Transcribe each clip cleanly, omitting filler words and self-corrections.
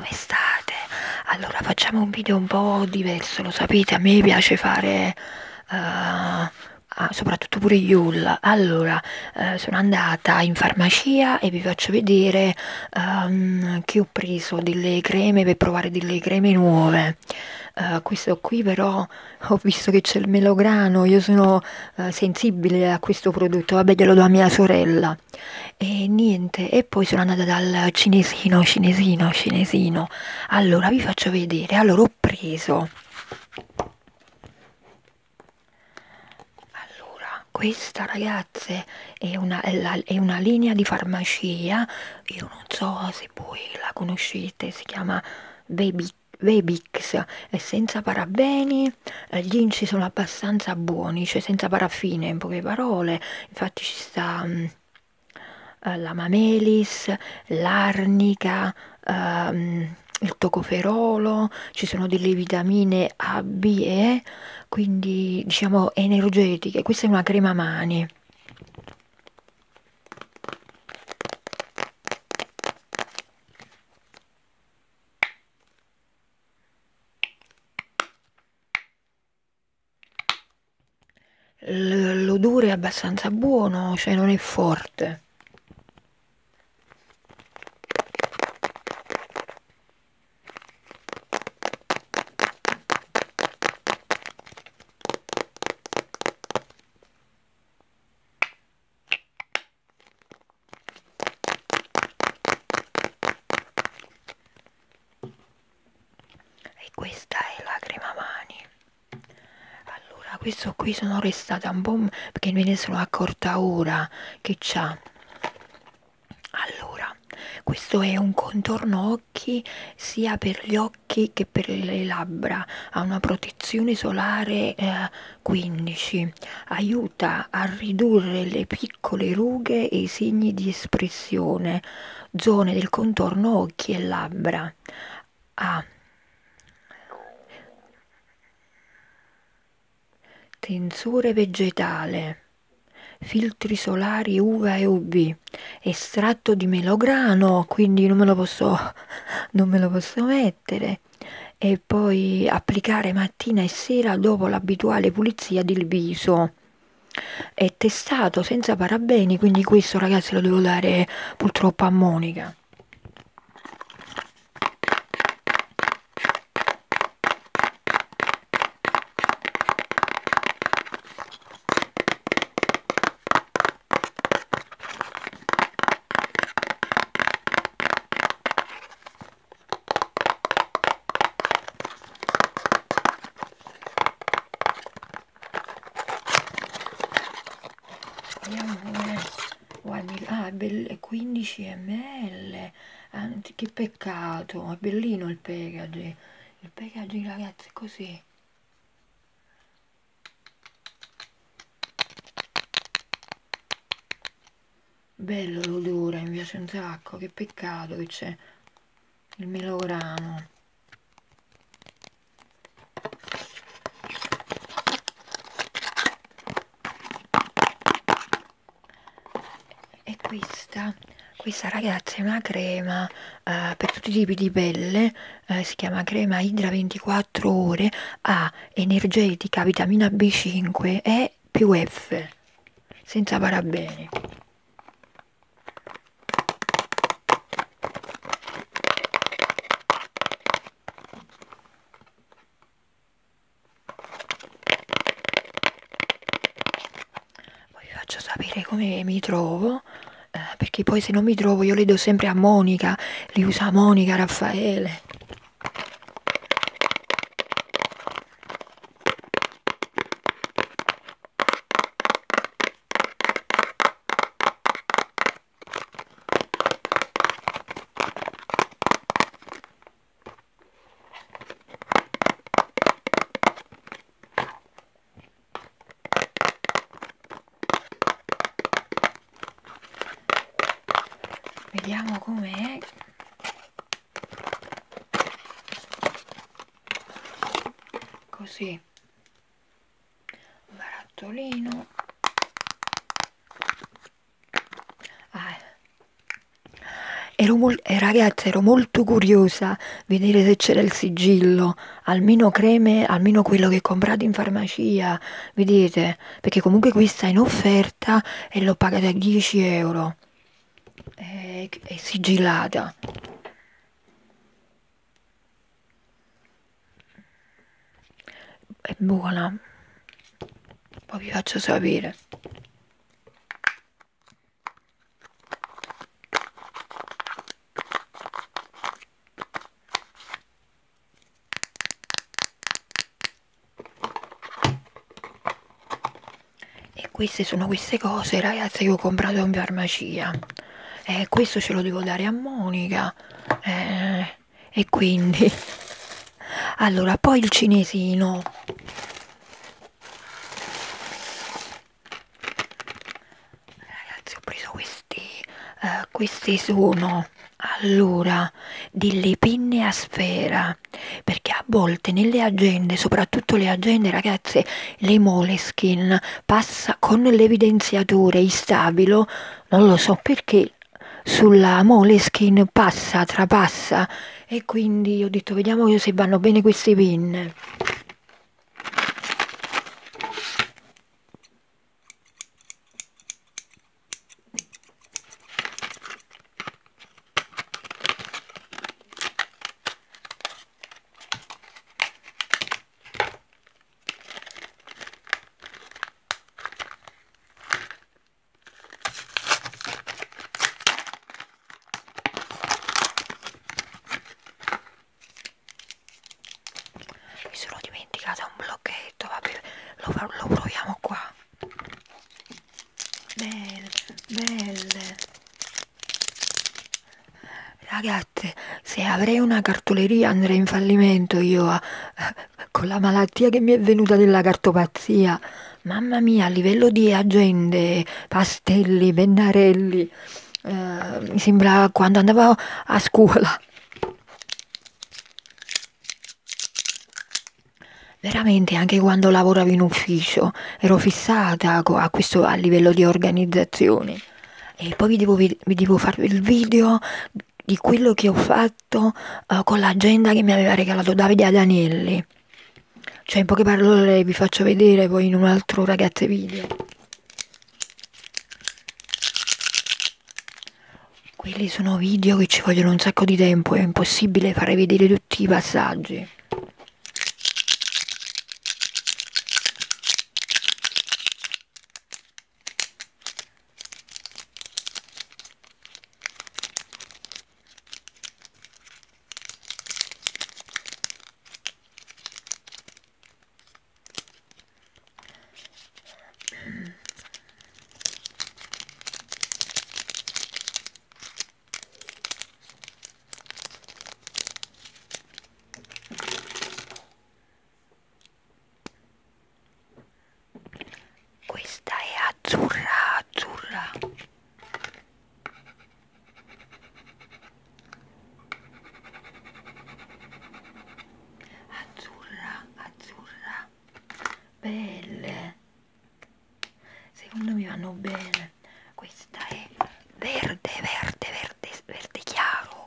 come state? Allora facciamo un video un po' diverso, lo sapete, a me piace fare soprattutto pure Yule. Allora, sono andata in farmacia e vi faccio vedere che ho preso delle creme per provare delle creme nuove. Questo qui però ho visto che c'è il melograno, io sono sensibile a questo prodotto, vabbè glielo do a mia sorella. E niente, e poi sono andata dal cinesino. Allora vi faccio vedere, allora ho preso. Allora, questa ragazze è una linea di farmacia, io non so se voi la conoscete, si chiama Vebix, è senza parabeni, gli inci sono abbastanza buoni, cioè senza paraffine in poche parole, infatti ci sta la mamelis, l'arnica, il tocoferolo, ci sono delle vitamine A, B e E, quindi diciamo energetiche. Questa è una crema mani. L'odore è abbastanza buono, cioè non è forte. E questa è la crema mani. Allora, questo qui sono restata un po' perché me ne sono accorta ora che c'ha. Allora, questo è un contorno occhi sia per gli occhi che per le labbra, ha una protezione solare 15, aiuta a ridurre le piccole rughe e i segni di espressione, zone del contorno occhi e labbra. Ha tensore vegetale, filtri solari UVA e UV, estratto di melograno, quindi non me lo posso mettere. E poi applicare mattina e sera dopo l'abituale pulizia del viso. È testato senza parabeni, quindi questo ragazzi lo devo dare purtroppo a Monica. Vediamo com'è. Guardi, ah, è 15 ml. Che peccato, è bellino il packaging. Il packaging, ragazzi, è così. Bello l'odore, mi piace un sacco. Che peccato che c'è il melograno. E questa ragazza è una crema per tutti i tipi di pelle, si chiama crema Idra 24 ore, ha energetica, vitamina B5 e più F, senza parabeni. Poi vi faccio sapere come mi trovo, perché poi se non mi trovo io le do sempre a Monica, li usa Monica, Raffaele. Vediamo com'è. Così, barattolino. ragazzi, ero molto curiosa vedere se c'era il sigillo, almeno creme, almeno quello che comprate in farmacia, vedete? Perché comunque questa è in offerta e l'ho pagata 10 euro. È sigillata. È buona. Poi vi faccio sapere. E queste sono queste cose, ragazzi, che ho comprato in farmacia. E questo ce lo devo dare a Monica. E quindi... Allora, poi il cinesino. Ragazzi, ho preso questi sono allora delle penne a sfera, perché a volte nelle agende, soprattutto le agende, ragazze, le Moleskine passa con l'evidenziatore instabilo, non lo so perché, sulla Moleskine passa, trapassa, e quindi ho detto vediamo se vanno bene queste penne. Mi sono dimenticata un blocchetto, vabbè, lo proviamo qua. Belle, belle. Ragazze, se avrei una cartoleria andrei in fallimento io, con la malattia che mi è venuta della cartopazia. Mamma mia, a livello di agende, pastelli, pennarelli, mi sembra quando andavo a scuola. Veramente, anche quando lavoravo in ufficio, ero fissata a questo a livello di organizzazione. E poi vi devo fare il video di quello che ho fatto con l'agenda che mi aveva regalato Davide Adanelli. Cioè, in poche parole vi faccio vedere poi in un altro ragazze video. Quelli sono video che ci vogliono un sacco di tempo, è impossibile fare vedere tutti i passaggi. Questa è azzurra, azzurra. Azzurra, azzurra. Belle. Secondo me vanno bene. Questa è verde, verde, verde, verde chiaro.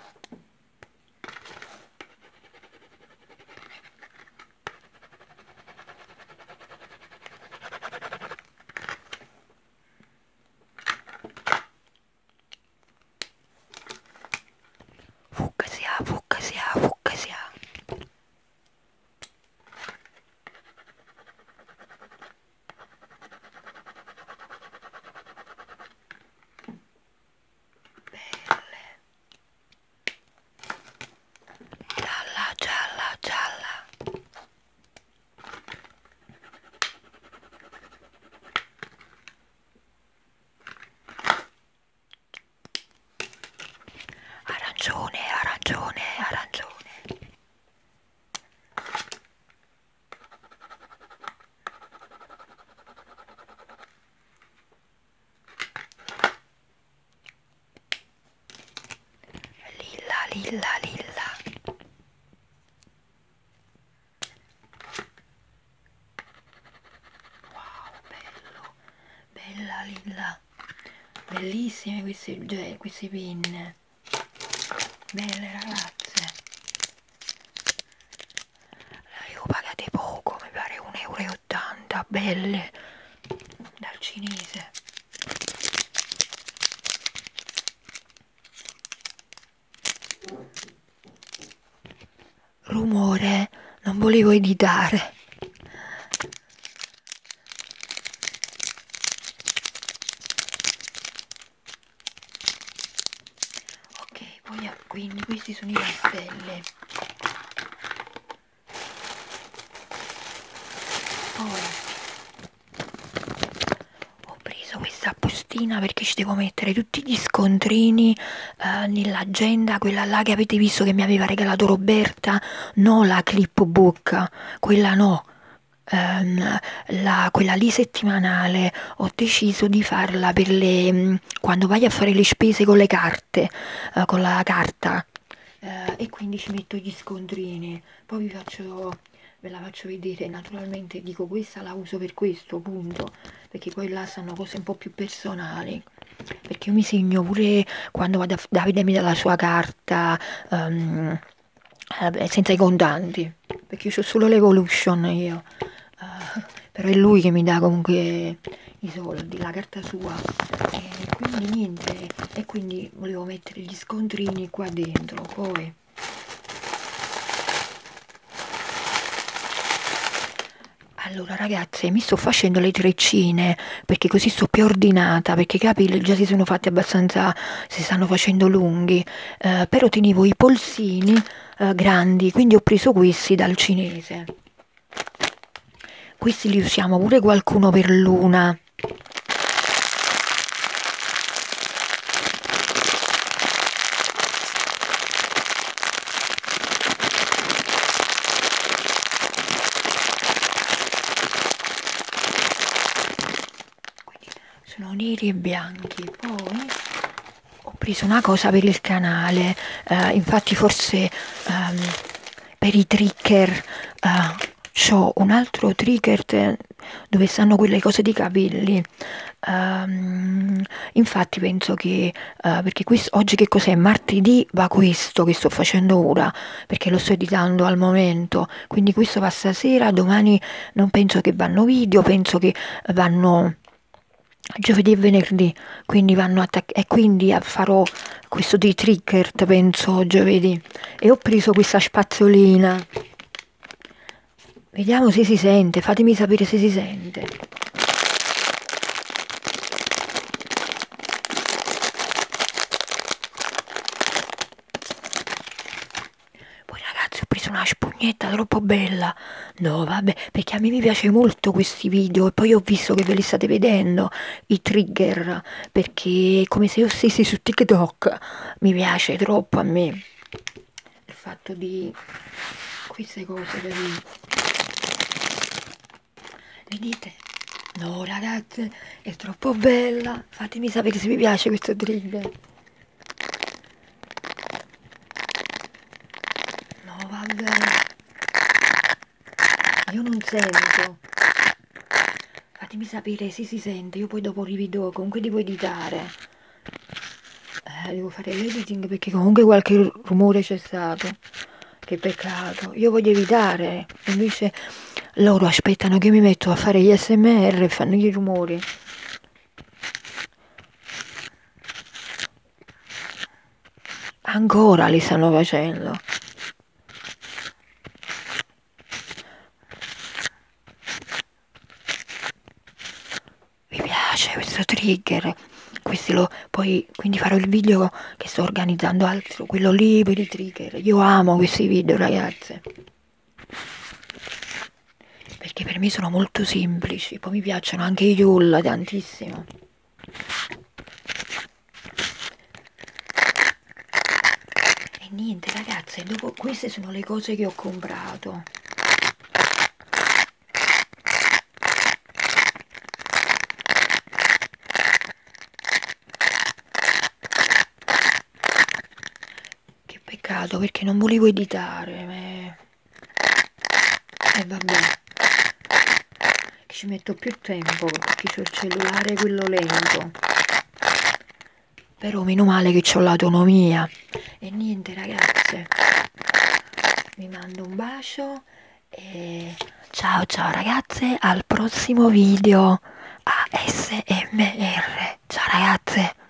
Fucsia, fucsia, fucsia. Belle. Gialla, gialla, gialla. Arancione, arancione, arancione. Lilla, lilla, lilla. Wow, bello. Bella lilla. Bellissime queste penne. belle ragazze, le ho pagate poco, mi pare 1,80 euro, belle, dal cinese. Rumore, non volevo editare. Ok, poi quindi questi sono i rastelli. Poi ho preso questa bustina perché ci devo mettere tutti gli scontrini nell'agenda, quella là che avete visto che mi aveva regalato Roberta, no la clipbook, quella no. Quella lì settimanale ho deciso di farla per le quando vai a fare le spese con le carte, con la carta, e quindi ci metto gli scontrini. Poi ve la faccio vedere, naturalmente dico questa la uso per questo, punto, perché poi là stanno cose un po' più personali, perché io mi segno pure quando vado a vedermi dalla sua carta, senza i contanti, perché io ho solo l'Evolution io. Però è lui che mi dà comunque i soldi, la carta sua, e quindi niente, e quindi volevo mettere gli scontrini qua dentro. Poi allora ragazze, mi sto facendo le treccine perché così sto più ordinata, perché i capelli già si sono fatti abbastanza, si stanno facendo lunghi, però tenevo i polsini grandi, quindi ho preso questi dal cinese. Questi li usiamo pure qualcuno per l'una. Sono neri e bianchi. Poi ho preso una cosa per il canale, infatti forse per i trigger c'ho un altro trigger dove stanno quelle cose di capelli. Infatti penso che perché questo, oggi che cos'è? Martedì va questo che sto facendo ora, perché lo sto editando al momento, quindi questo va stasera, domani non penso che vanno video, penso che vanno giovedì e venerdì, quindi vanno e quindi farò questo di trigger penso giovedì. E ho preso questa spazzolina, vediamo se si sente, fatemi sapere se si sente. Poi ragazzi ho preso una spugnetta troppo bella, no vabbè, perché a me mi piace molto questi video e poi ho visto che ve li state vedendo, i trigger, perché è come se io stessi su TikTok, mi piace troppo a me il fatto di queste cose, vedete? No ragazze, è troppo bella, fatemi sapere se vi piace questo trigger. No vabbè, io non sento, fatemi sapere se si sente, io poi dopo rivedo, comunque devo editare, devo fare l'editing perché comunque qualche rumore c'è stato, che peccato, io voglio evitare, invece loro aspettano che mi metto a fare gli ASMR e fanno i rumori. Ancora li stanno facendo. Mi piace questo trigger. Poi quindi farò il video che sto organizzando altro, quello lì per i trigger. Io amo questi video, ragazze. Perché per me sono molto semplici. Poi mi piacciono anche i haul tantissimo. E niente, ragazze, dopo queste sono le cose che ho comprato. Peccato perché non volevo editare e vabbè, che ci metto più tempo perché c'ho il cellulare quello lento, però meno male che ho l'autonomia. E niente ragazze, vi mando un bacio e ciao ciao ragazze, al prossimo video ASMR. Ciao ragazze.